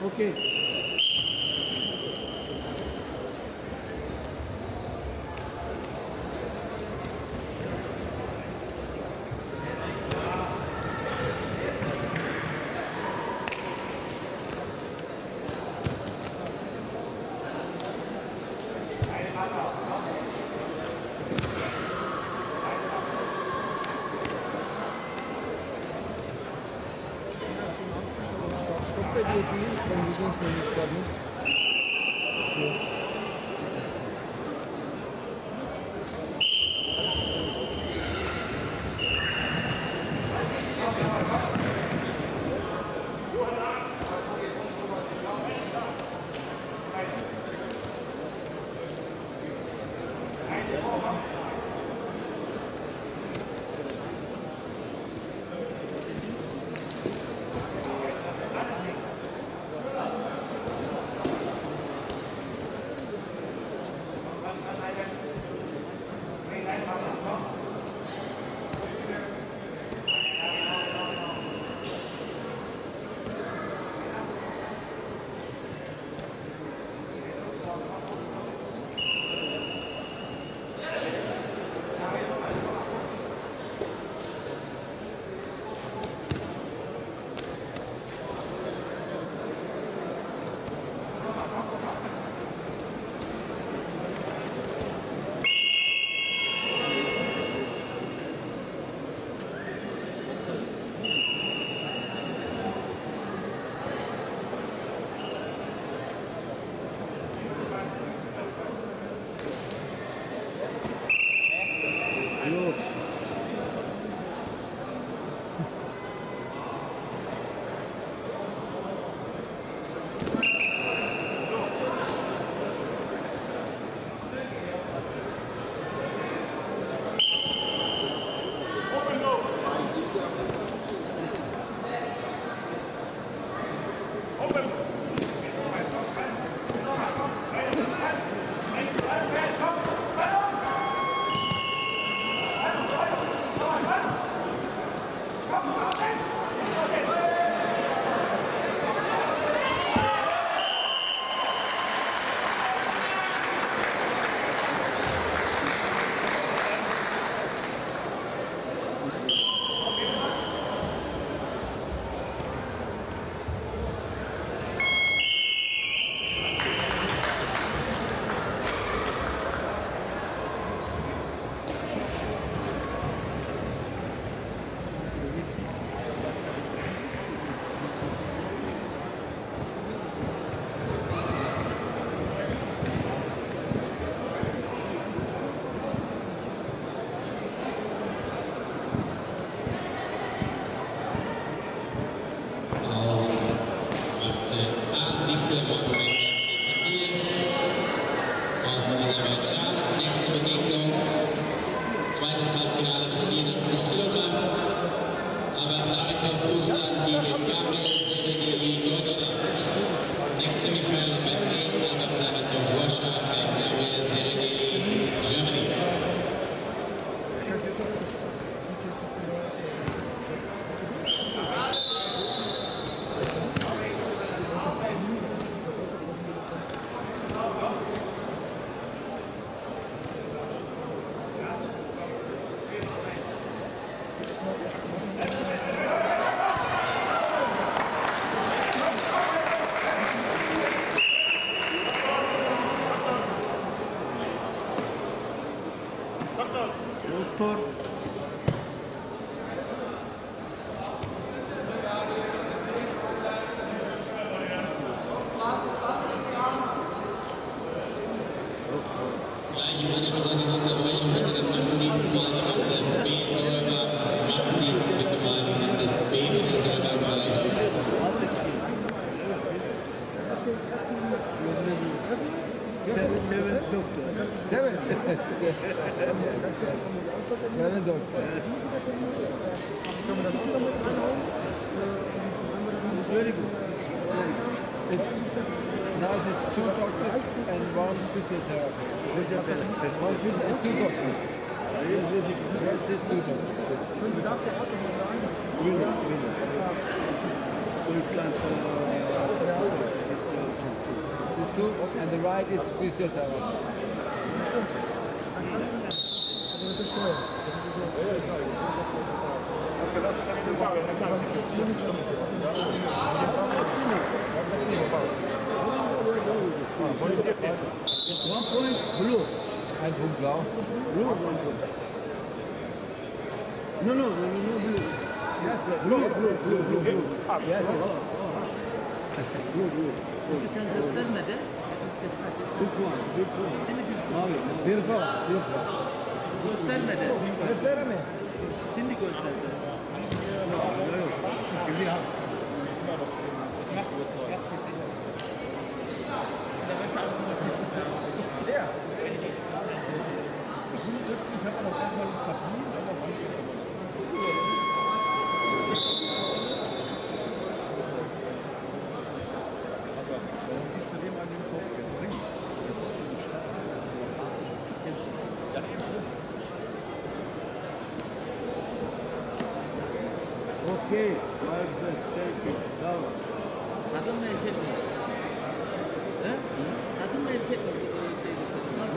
Okay. Stopp bei dir, die, dann ging es nämlich gerade nicht. So. Doktor. Gleich im Anschluss an diese Unterbrechung bitte den Nachtdienst mal mit dem B-Säuber, Nachtdienst bitte mal mit dem B mit der Säuberbereich. Seven doctor. Seven doctor. Very good. Now it is two doctors and one physiotherapist. One physio and two doctors. Yes, this two doctors. Deutschland. jiu-jitsu, and the right is physiotherapy. One point blue. Ein Punkt blau. Blue, one point. No, blue. Yes, Blue. yes. Blue. Sen göstermedi. Big one. Seni Mavi. Beautiful. göstermedi. Göster mi? Şimdi gösterdi. Şimdi ha. Ja. Okay. Thank you. Bravo. Kadın mı erkek mi? He? Kadın mı erkek mi? Şeydi senin. Ha?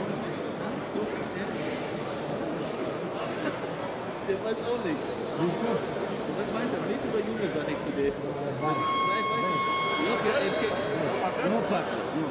Der weiß auch nicht. Was meint er? Mädchen oder Junge, sag ich zu dir? Nein, weiß ich. Ja, erkek. No practice. No.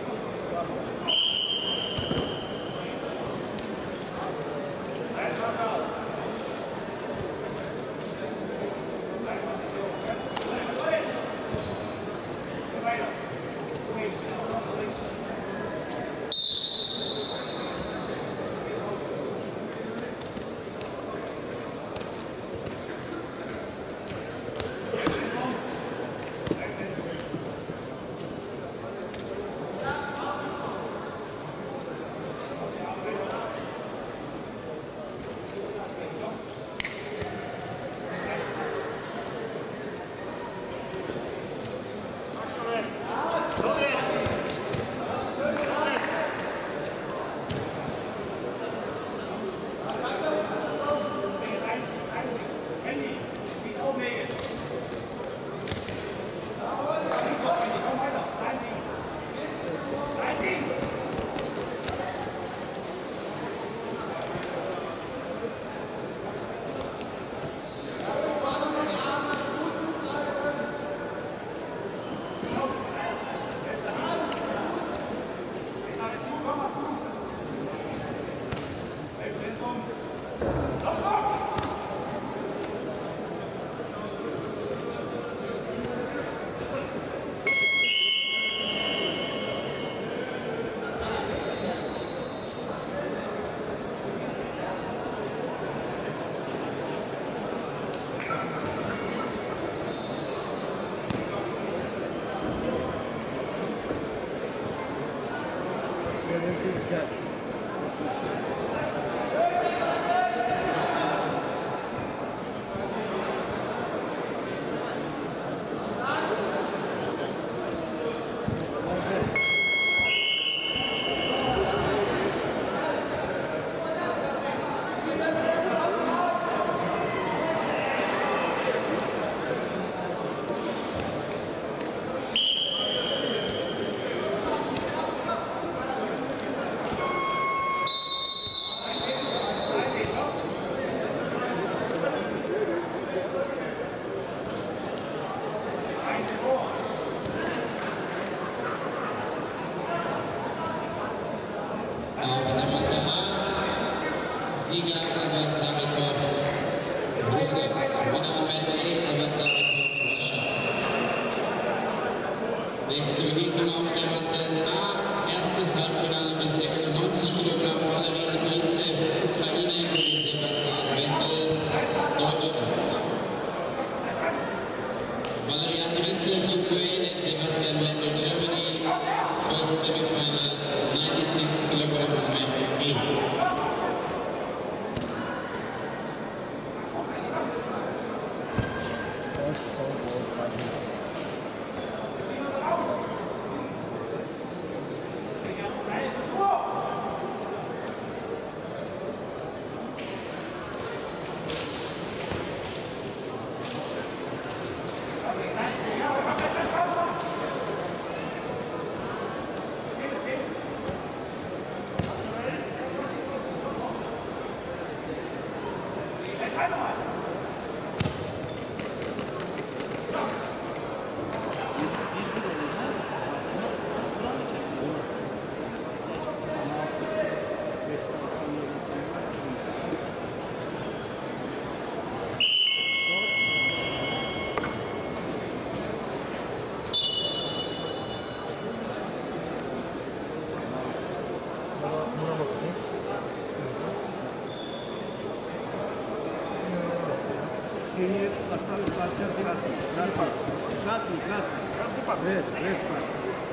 Nächste Begegnung auf der Matte A, erstes Halbfinale bis 96 Kilogramm, Valerie Andrintsev, Ukraine gegen Sebastian Wendel, Deutschland. Valerie Andrintsev, Ukraine, Sebastian Wendel, Germany, first semifinal, 96 Kilogramm, Matte A. Junior поставил партнер красный. Красный. Красный, красный. Red, red part.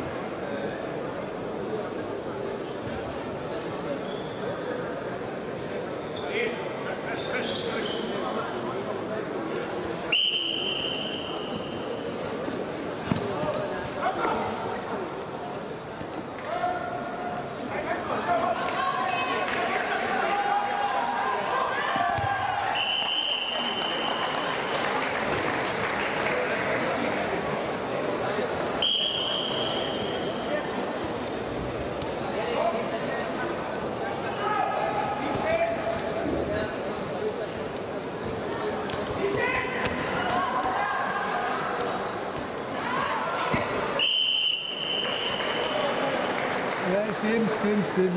Ja, stimmt.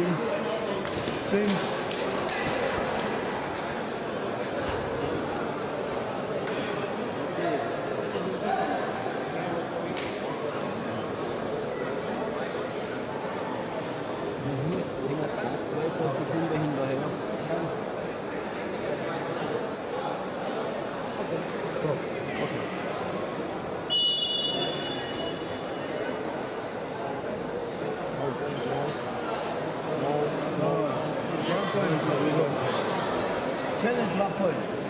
Sekunde hinterher. Challenge 1 point.